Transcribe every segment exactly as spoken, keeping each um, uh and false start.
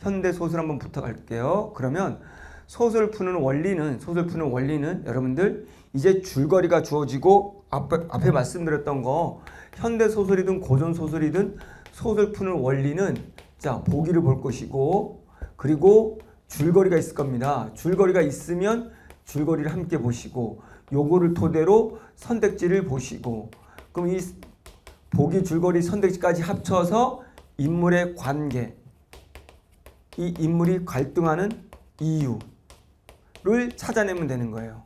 현대 소설 한번 부탁할게요. 그러면 소설 푸는 원리는 소설 푸는 원리는 여러분들 이제 줄거리가 주어지고 앞에, 앞에 말씀드렸던 거 현대 소설이든 고전 소설이든 소설 푸는 원리는 자 보기를 볼 것이고 그리고 줄거리가 있을 겁니다. 줄거리가 있으면 줄거리를 함께 보시고 요거를 토대로 선택지를 보시고 그럼 이 보기 줄거리 선택지까지 합쳐서 인물의 관계 이 인물이 갈등하는 이유를 찾아내면 되는 거예요.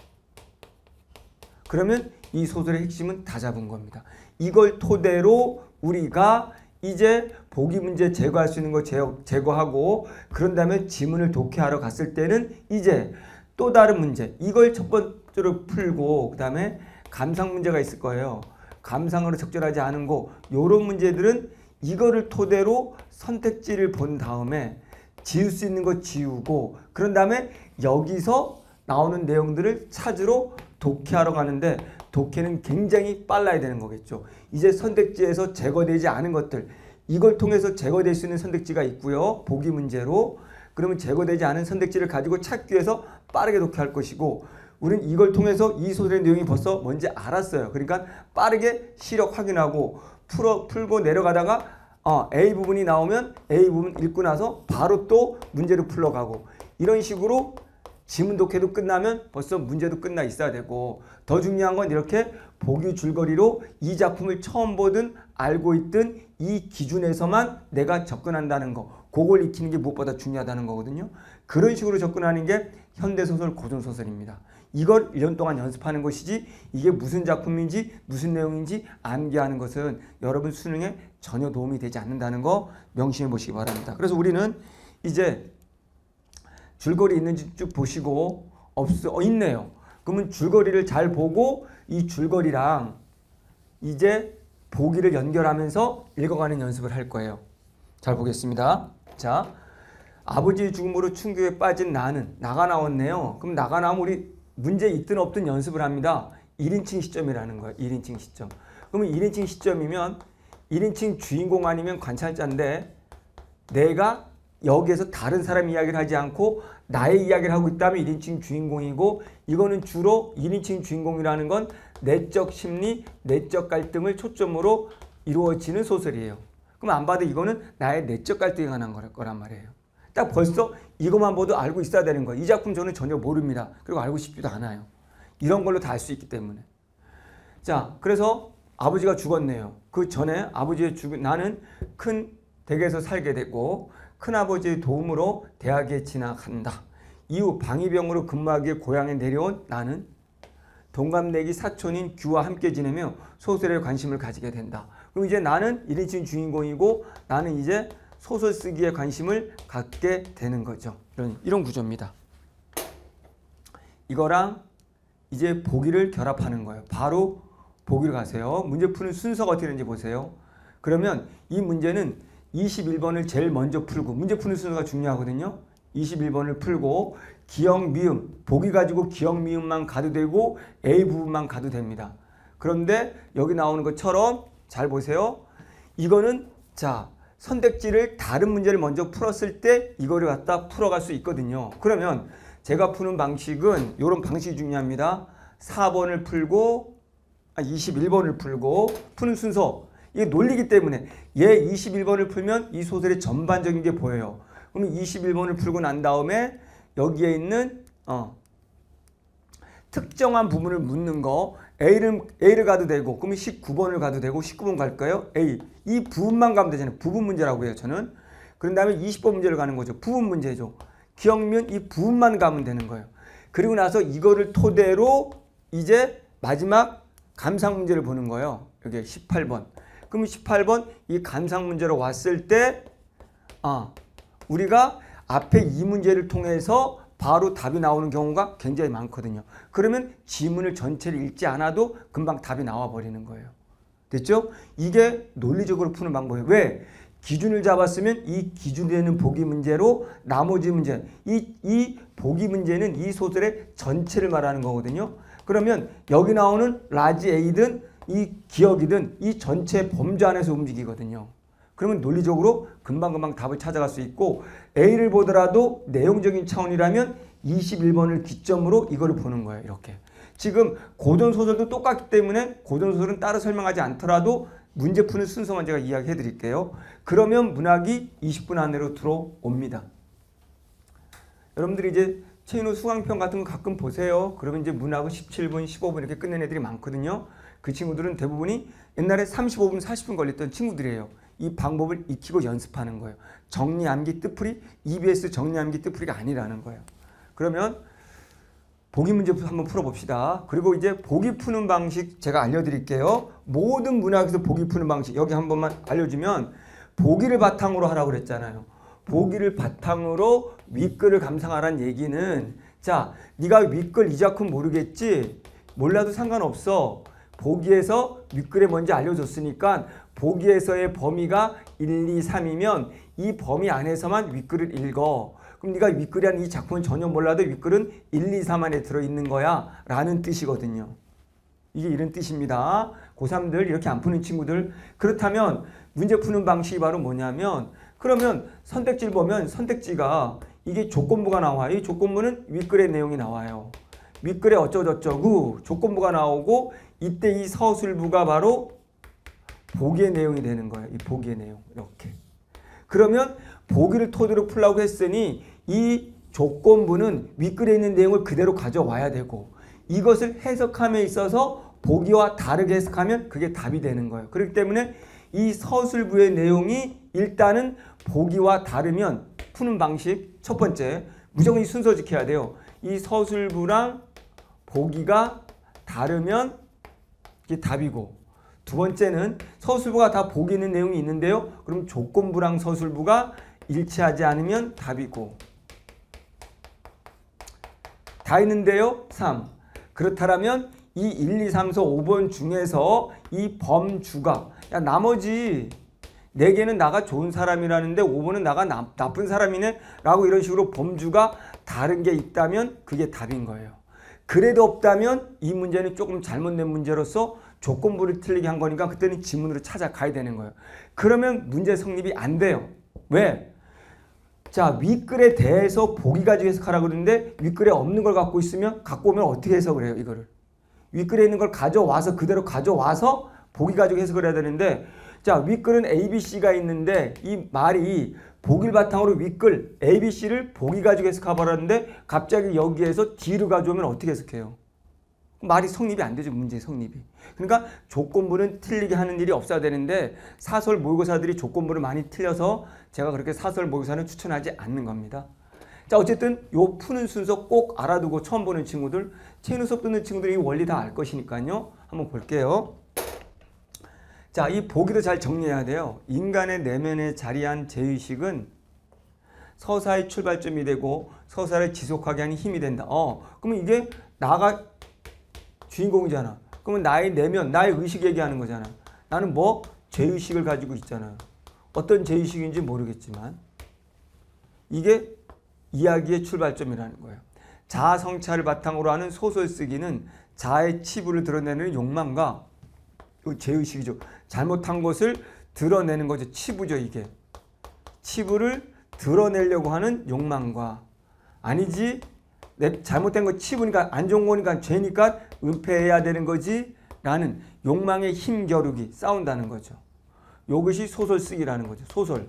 그러면 이 소설의 핵심은 다 잡은 겁니다. 이걸 토대로 우리가 이제 보기 문제 제거할 수 있는 거 제거하고 그런 다음에 지문을 독해하러 갔을 때는 이제 또 다른 문제 이걸 첫 번째로 풀고 그 다음에 감상 문제가 있을 거예요. 감상으로 적절하지 않은 거 요런 문제들은 이거를 토대로 선택지를 본 다음에 지울 수 있는 거 지우고 그런 다음에 여기서 나오는 내용들을 찾으러 독해하러 가는데 독해는 굉장히 빨라야 되는 거겠죠. 이제 선택지에서 제거되지 않은 것들 이걸 통해서 제거될 수 있는 선택지가 있고요. 보기 문제로 그러면 제거되지 않은 선택지를 가지고 찾기 위해서 빠르게 독해할 것이고 우리는 이걸 통해서 이 소설의 내용이 벌써 뭔지 알았어요. 그러니까 빠르게 시력 확인하고 풀어, 풀고 내려가다가 어, A 부분이 나오면 A 부분 읽고 나서 바로 또 문제를 풀러가고 이런 식으로 지문 독해도 끝나면 벌써 문제도 끝나 있어야 되고 더 중요한 건 이렇게 보기 줄거리로 이 작품을 처음 보든 알고 있든 이 기준에서만 내가 접근한다는 거 그걸 익히는 게 무엇보다 중요하다는 거거든요. 그런 식으로 접근하는 게 현대소설, 고전소설입니다. 이걸 일 년 동안 연습하는 것이지 이게 무슨 작품인지 무슨 내용인지 암기하는 것은 여러분 수능에 전혀 도움이 되지 않는다는 거 명심해 보시기 바랍니다. 그래서 우리는 이제 줄거리 있는지 쭉 보시고 없어 어, 있네요. 그러면 줄거리를 잘 보고 이 줄거리랑 이제 보기를 연결하면서 읽어가는 연습을 할 거예요. 잘 보겠습니다. 자, 아버지의 죽음으로 충격에 빠진 나는 나가 나왔네요. 그럼 나가 나오면 우리 문제 있든 없든 연습을 합니다. 일 인칭 시점이라는 거예요. 일 인칭 시점. 그러면 일 인칭 시점이면 일 인칭 주인공 아니면 관찰자인데 내가 여기에서 다른 사람 이야기를 하지 않고 나의 이야기를 하고 있다면 일 인칭 주인공이고 이거는 주로 일 인칭 주인공이라는 건 내적 심리, 내적 갈등을 초점으로 이루어지는 소설이에요. 그럼 안 봐도 이거는 나의 내적 갈등에 관한 거란 말이에요. 딱 벌써 이것만 보도 알고 있어야 되는 거예요. 이 작품 저는 전혀 모릅니다. 그리고 알고 싶지도 않아요. 이런 걸로 다 알 수 있기 때문에. 자, 그래서 아버지가 죽었네요. 그 전에 아버지의 죽은 나는 큰 댁에서 살게 됐고 큰아버지의 도움으로 대학에 진학한다. 이후 방위병으로 근무하기에 고향에 내려온 나는 동갑내기 사촌인 규와 함께 지내며 소설에 관심을 가지게 된다. 그럼 이제 나는 일 인칭 주인공이고 나는 이제 소설 쓰기에 관심을 갖게 되는 거죠. 이런, 이런 구조입니다. 이거랑 이제 보기를 결합하는 거예요. 바로 보기를 가세요. 문제 푸는 순서가 어떻게 되는지 보세요. 그러면 이 문제는 이십일 번을 제일 먼저 풀고 문제 푸는 순서가 중요하거든요. 이십일 번을 풀고 기역, 미음, 보기 가지고 기역, 미음만 가도 되고 A 부분만 가도 됩니다. 그런데 여기 나오는 것처럼 잘 보세요. 이거는 자 선택지를 다른 문제를 먼저 풀었을 때 이거를 갖다 풀어갈 수 있거든요. 그러면 제가 푸는 방식은 이런 방식이 중요합니다. 사 번을 풀고 아, 이십일 번을 풀고 푸는 순서 이게 논리기 때문에 얘 이십일 번을 풀면 이 소설의 전반적인 게 보여요. 그러면 이십일 번을 풀고 난 다음에 여기에 있는 어, 특정한 부분을 묻는 거 A를, A를 가도 되고 그러면 십구 번을 가도 되고 십구 번 갈까요? A. 이 부분만 가면 되잖아요. 부분 문제라고 해요. 저는. 그런 다음에 이십 번 문제를 가는 거죠. 부분 문제죠. 기억면 이 부분만 가면 되는 거예요. 그리고 나서 이거를 토대로 이제 마지막 감상 문제를 보는 거예요. 여기 십팔 번. 그럼 십팔 번 이 감상 문제로 왔을 때 아, 우리가 앞에 이 문제를 통해서 바로 답이 나오는 경우가 굉장히 많거든요. 그러면 지문을 전체를 읽지 않아도 금방 답이 나와 버리는 거예요. 됐죠? 이게 논리적으로 푸는 방법이에요. 왜? 기준을 잡았으면 이 기준이 되는 보기 문제로 나머지 문제, 이, 이 보기 문제는 이 소설의 전체를 말하는 거거든요. 그러면 여기 나오는 라지 A든 이 기억이든 이 전체 범주 안에서 움직이거든요. 그러면 논리적으로 금방금방 답을 찾아갈 수 있고 A를 보더라도 내용적인 차원이라면 이십일 번을 기점으로 이거를 보는 거예요. 이렇게. 지금 고전소설도 똑같기 때문에 고전소설은 따로 설명하지 않더라도 문제 푸는 순서만 제가 이야기해 드릴게요. 그러면 문학이 이십 분 안으로 들어옵니다. 여러분들이 이제 최인호 수강편 같은 거 가끔 보세요. 그러면 이제 문학은 십칠 분, 십오 분 이렇게 끝낸 애들이 많거든요. 그 친구들은 대부분이 옛날에 삼십오 분, 사십 분 걸렸던 친구들이에요. 이 방법을 익히고 연습하는 거예요. 정리, 암기, 뜻풀이, 이비에스 정리, 암기, 뜻풀이가 아니라는 거예요. 그러면 보기 문제 한번 풀어봅시다. 그리고 이제 보기 푸는 방식 제가 알려드릴게요. 모든 문학에서 보기 푸는 방식 여기 한 번만 알려주면 보기를 바탕으로 하라고 그랬잖아요. 보기를 바탕으로 윗글을 감상하라는 얘기는 자, 네가 윗글 이 작품 모르겠지? 몰라도 상관없어. 보기에서 윗글에 뭔지 알려줬으니까 보기에서의 범위가 일, 이, 삼이면 이 범위 안에서만 윗글을 읽어. 그럼 네가 윗글이 아닌 이 작품은 전혀 몰라도 윗글은 일, 이, 삼 안에 들어있는 거야 라는 뜻이거든요. 이게 이런 뜻입니다. 고삼들 이렇게 안 푸는 친구들. 그렇다면 문제 푸는 방식이 바로 뭐냐면 그러면 선택지를 보면 선택지가 이게 조건부가 나와요. 이 조건부는 윗글의 내용이 나와요. 윗글에 어쩌고저쩌고 조건부가 나오고 이때 이 서술부가 바로 보기의 내용이 되는 거예요. 이 보기의 내용 이렇게. 그러면 보기를 토대로 풀라고 했으니 이 조건부는 윗글에 있는 내용을 그대로 가져와야 되고 이것을 해석함에 있어서 보기와 다르게 해석하면 그게 답이 되는 거예요. 그렇기 때문에 이 서술부의 내용이 일단은 보기와 다르면 푸는 방식 첫 번째 무조건 이 순서 지켜야 돼요. 이 서술부랑 보기가 다르면 이게 답이고 두 번째는 서술부가 다 보기 있는 내용이 있는데요. 그럼 조건부랑 서술부가 일치하지 않으면 답이고 다 있는데요. 삼. 그렇다면 이 일, 이, 삼, 사, 오 번 중에서 이 범주가 야 나머지 네 개는 나가 좋은 사람이라는데 오 번은 나가 나, 나쁜 사람이네 라고 이런 식으로 범주가 다른 게 있다면 그게 답인 거예요. 그래도 없다면 이 문제는 조금 잘못된 문제로서 조건부를 틀리게 한 거니까 그때는 지문으로 찾아가야 되는 거예요. 그러면 문제 성립이 안 돼요. 왜? 자, 윗글에 대해서 보기 가지고 해석하라고 그러는데 윗글에 없는 걸 갖고 있으면 갖고 오면 어떻게 해석을 해요? 이거를. 윗글에 있는 걸 가져와서 그대로 가져와서 보기 가지고 해석을 해야 되는데 자, 윗글은 A, B, C가 있는데 이 말이 보기를 바탕으로 윗글 A, B, C를 보기 가지고 해석하라는데 갑자기 여기에서 D를 가져오면 어떻게 해석해요? 말이 성립이 안 되죠. 문제의 성립이. 그러니까 조건부는 틀리게 하는 일이 없어야 되는데 사설 모의고사들이 조건부를 많이 틀려서 제가 그렇게 사설 모의고사는 추천하지 않는 겁니다. 자, 어쨌든 요 푸는 순서 꼭 알아두고 처음 보는 친구들, 최인호 수업 듣는 친구들이 이 원리 다 알 것이니까요. 한번 볼게요. 자, 이 보기도 잘 정리해야 돼요. 인간의 내면에 자리한 제의식은 서사의 출발점이 되고 서사를 지속하게 하는 힘이 된다. 어, 그러면 이게 나가 주인공이잖아. 그러면 나의 내면, 나의 의식 얘기하는 거잖아. 나는 뭐? 죄의식을 가지고 있잖아요. 어떤 죄의식인지 모르겠지만 이게 이야기의 출발점이라는 거예요. 자아 성찰을 바탕으로 하는 소설 쓰기는 자아의 치부를 드러내는 욕망과 죄의식이죠. 잘못한 것을 드러내는 거죠. 치부죠, 이게. 치부를 드러내려고 하는 욕망과 아니지 내 잘못된 거 치부니까 안 좋은 거니까 죄니까 은폐해야 되는 거지 라는 욕망의 힘겨루기 싸운다는 거죠. 이것이 소설 쓰기라는 거죠. 소설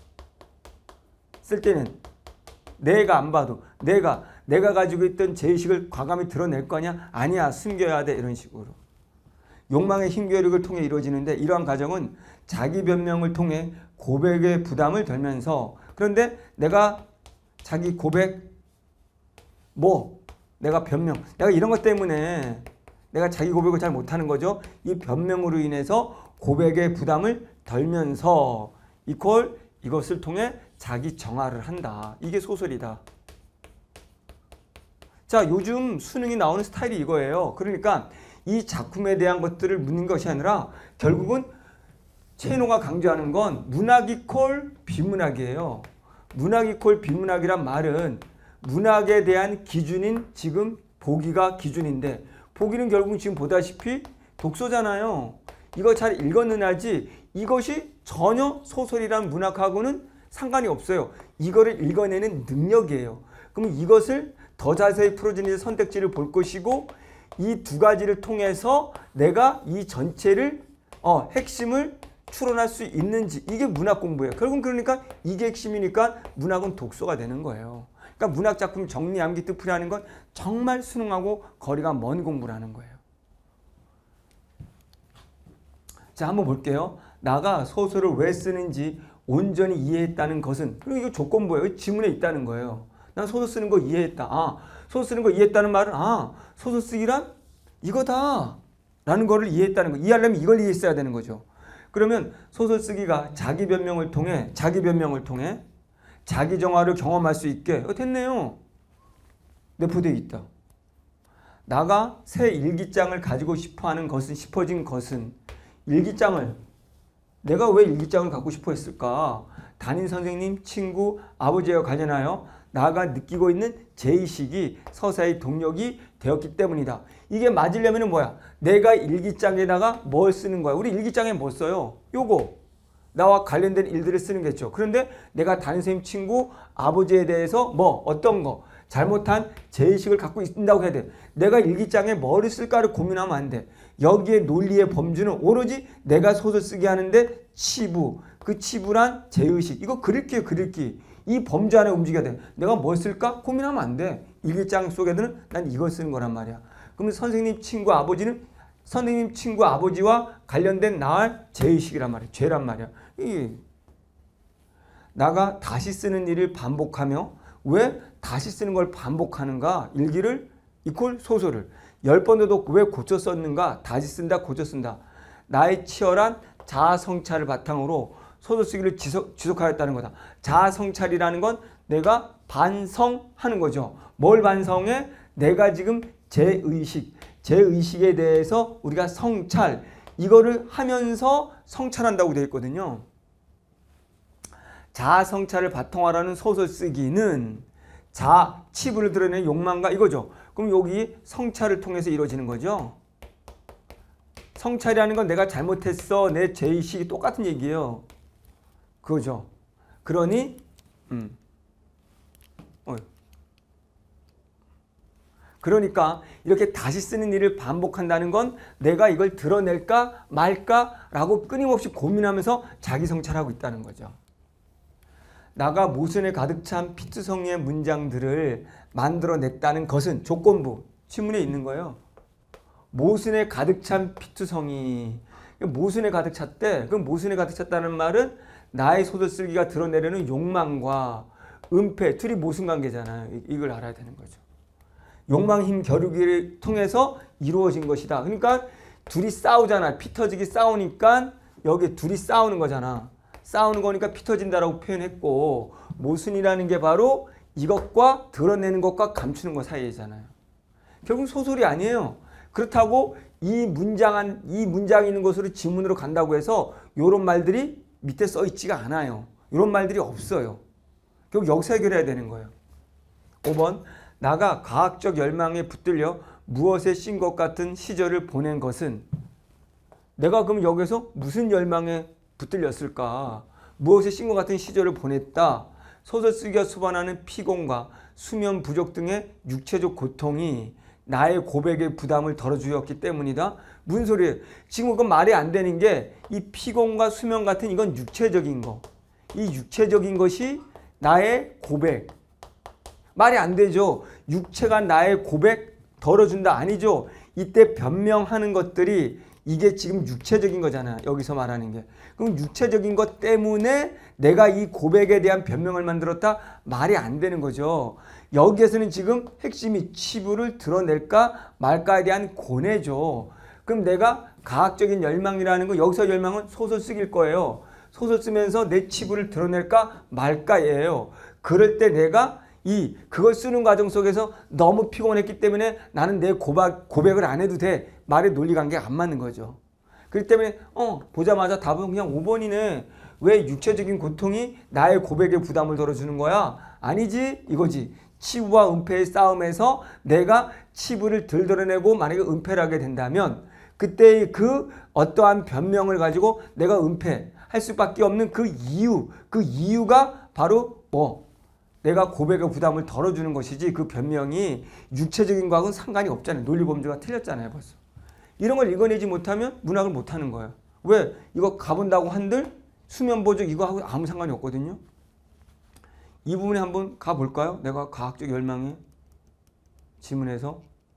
쓸 때는 내가 안 봐도 내가 내가 가지고 있던 죄의식을 과감히 드러낼 거냐? 아니야, 숨겨야 돼. 이런 식으로 욕망의 힘겨루기를 통해 이루어지는데 이러한 과정은 자기 변명을 통해 고백의 부담을 덜면서 그런데 내가 자기 고백 뭐 내가 변명 내가 이런 것 때문에 내가 자기 고백을 잘 못하는 거죠. 이 변명으로 인해서 고백의 부담을 덜면서 이퀄 이것을 통해 자기 정화를 한다. 이게 소설이다. 자, 요즘 수능이 나오는 스타일이 이거예요. 그러니까 이 작품에 대한 것들을 묻는 것이 아니라 결국은 최인호가 강조하는 건 문학 이퀄 비문학이에요. 문학 이퀄 비문학이란 말은 문학에 대한 기준인 지금 보기가 기준인데 보기는 결국 지금 보다시피 독서잖아요. 이거 잘 읽었느냐지 이것이 전혀 소설이란 문학하고는 상관이 없어요. 이거를 읽어내는 능력이에요. 그럼 이것을 더 자세히 풀어지는 선택지를 볼 것이고 이 두 가지를 통해서 내가 이 전체를 어, 핵심을 추론할 수 있는지 이게 문학 공부예요. 결국은 그러니까 이게 핵심이니까 문학은 독서가 되는 거예요. 그러니까 문학 작품 정리, 암기, 뜻풀이하는 건 정말 수능하고 거리가 먼 공부라는 거예요. 자, 한번 볼게요. 나가 소설을 왜 쓰는지 온전히 이해했다는 것은, 그리고 이거 조건부예요. 지문에 있다는 거예요. 난 소설 쓰는 거 이해했다. 아, 소설 쓰는 거 이해했다는 말은 아, 소설 쓰기란 이거다 라는 거를 이해했다는 거. 이해하려면 이걸 이해했어야 되는 거죠. 그러면 소설 쓰기가 자기 변명을 통해 자기 변명을 통해 자기 정화를 경험할 수 있게 어, 됐네요. 내포되어 있다. 나가 새 일기장을 가지고 싶어하는 것은 싶어진 것은 일기장을 내가 왜 일기장을 갖고 싶어 했을까? 담임 선생님, 친구, 아버지와 관련하여 나가 느끼고 있는 제의식이 서사의 동력이 되었기 때문이다. 이게 맞으려면 뭐야? 내가 일기장에다가 뭘 쓰는 거야? 우리 일기장에 뭐 써요? 요거. 나와 관련된 일들을 쓰는 거겠죠. 그런데 내가 담임 선생님, 친구, 아버지에 대해서 뭐 어떤 거 잘못한 제의식을 갖고 있다고 해야 돼. 내가 일기장에 뭐를 쓸까를 고민하면 안 돼. 여기에 논리의 범주는 오로지 내가 소설 쓰게 하는데 치부, 그 치부란 제의식. 이거 그릴게요, 그릴기. 이 범주 안에 움직여야 돼. 내가 뭘 쓸까? 고민하면 안 돼. 일기장 속에는 난 이걸 쓰는 거란 말이야. 그러면 선생님, 친구, 아버지는 선생님, 친구, 아버지와 관련된 나의 제의식이란 말이야. 죄란 말이야. 이 나가 다시 쓰는 일을 반복하며 왜 다시 쓰는 걸 반복하는가? 일기를 이퀄 소설을 열 번도 왜 고쳐 썼는가? 다시 쓴다, 고쳐 쓴다. 나의 치열한 자아 성찰을 바탕으로 소설 쓰기를 지속, 지속하였다는 거다. 자아 성찰이라는 건 내가 반성하는 거죠. 뭘 반성해? 내가 지금 제의식, 제의식에 대해서 우리가 성찰, 이거를 하면서 성찰한다고 되어 있거든요. 자아 성찰을 바탕화라는 소설 쓰기는 자아, 치부를 드러내는 욕망과 이거죠. 그럼 여기 성찰을 통해서 이루어지는 거죠. 성찰이라는 건 내가 잘못했어, 내 제의식이 똑같은 얘기예요. 그거죠. 그러니 음. 어. 그러니까 이렇게 다시 쓰는 일을 반복한다는 건 내가 이걸 드러낼까 말까라고 끊임없이 고민하면서 자기 성찰하고 있다는 거죠. 나가 모순에 가득 찬 피투성이의 문장들을 만들어냈다는 것은 조건부, 지문에 있는 거예요. 모순에 가득 찬 피투성이. 모순에 가득 찼대. 그럼 모순에 가득 찼다는 말은 나의 소설 쓰기가 드러내려는 욕망과 은폐, 둘이 모순 관계잖아요. 이걸 알아야 되는 거죠. 욕망 힘 겨루기를 통해서 이루어진 것이다. 그러니까 둘이 싸우잖아. 피 터지기 싸우니까 여기 둘이 싸우는 거잖아. 싸우는 거니까 피 터진다라고 표현했고, 모순이라는 게 바로 이것과 드러내는 것과 감추는 것 사이잖아요. 결국 소설이 아니에요. 그렇다고 이 문장, 이 문장이 있는 것으로 지문으로 간다고 해서 이런 말들이 밑에 써 있지가 않아요. 이런 말들이 없어요. 결국 여기서 해결해야 되는 거예요. 오 번. 나가 과학적 열망에 붙들려 무엇에 씬 것 같은 시절을 보낸 것은, 내가 그럼 여기서 무슨 열망에 붙들렸을까? 무엇에 씬 것 같은 시절을 보냈다. 소설 쓰기가 수반하는 피곤과 수면 부족 등의 육체적 고통이 나의 고백의 부담을 덜어주었기 때문이다. 무슨 소리예요? 지금 그건 말이 안 되는 게, 이 피곤과 수면 같은 이건 육체적인 거. 이 육체적인 것이 나의 고백. 말이 안 되죠. 육체가 나의 고백 덜어준다. 아니죠. 이때 변명하는 것들이 이게 지금 육체적인 거잖아. 여기서 말하는 게. 그럼 육체적인 것 때문에 내가 이 고백에 대한 변명을 만들었다? 말이 안 되는 거죠. 여기에서는 지금 핵심이 치부를 드러낼까 말까에 대한 고뇌죠. 그럼 내가 과학적인 열망이라는 거, 여기서 열망은 소설 쓰기일 거예요. 소설 쓰면서 내 치부를 드러낼까 말까예요. 그럴 때 내가 이 그걸 쓰는 과정 속에서 너무 피곤했기 때문에 나는 내 고백, 고백을 안 해도 돼. 말의 논리관계가 안 맞는 거죠. 그렇기 때문에 어 보자마자 답은 그냥 오 번이네. 왜 육체적인 고통이 나의 고백의 부담을 덜어주는 거야? 아니지 이거지. 치부와 은폐의 싸움에서 내가 치부를 덜 드러내고 만약에 은폐를 하게 된다면 그때 그 어떠한 변명을 가지고 내가 은폐할 수밖에 없는 그 이유, 그 이유가 바로 뭐 내가 고백의 부담을 덜어주는 것이지 그 변명이 육체적인 거하고는 상관이 없잖아요. 논리범주가 틀렸잖아요. 벌써. 이런 걸 읽어내지 못하면 문학을 못하는 거예요. 왜? 이거 가본다고 한들 수면보적 이거하고 아무 상관이 없거든요. 이 부분에 한번 가볼까요? 내가 과학적 열망에 지문에서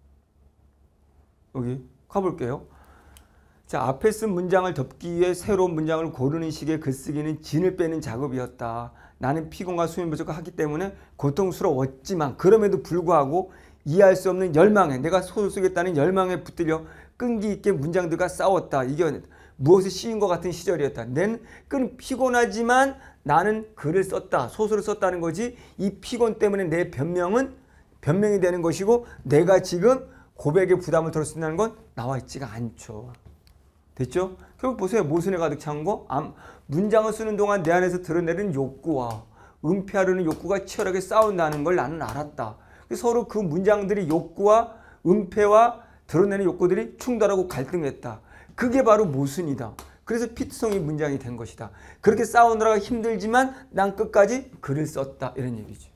여기 가볼게요. 자, 앞에 쓴 문장을 덮기 위해 새로운 문장을 고르는 식의 글쓰기는 진을 빼는 작업이었다. 나는 피곤과 수면 부족과 하기 때문에 고통스러웠지만 그럼에도 불구하고 이해할 수 없는 열망에 내가 소설 쓰겠다는 열망에 붙들려 끈기 있게 문장들과 싸웠다. 이게 무엇에 씌인 것 같은 시절이었다. 난 끈 피곤하지만 나는 글을 썼다. 소설을 썼다는 거지. 이 피곤 때문에 내 변명은 변명이 되는 것이고 내가 지금 고백의 부담을 덜 수 있다는 건 나와 있지가 않죠. 됐죠? 결국 보세요. 모순에 가득 찬 거. 문장을 쓰는 동안 내 안에서 드러내는 욕구와 은폐하려는 욕구가 치열하게 싸운다는 걸 나는 알았다. 서로 그 문장들이 욕구와 은폐와 드러내는 욕구들이 충돌하고 갈등했다. 그게 바로 모순이다. 그래서 피트성이 문장이 된 것이다. 그렇게 싸우느라가 힘들지만 난 끝까지 글을 썼다. 이런 얘기죠.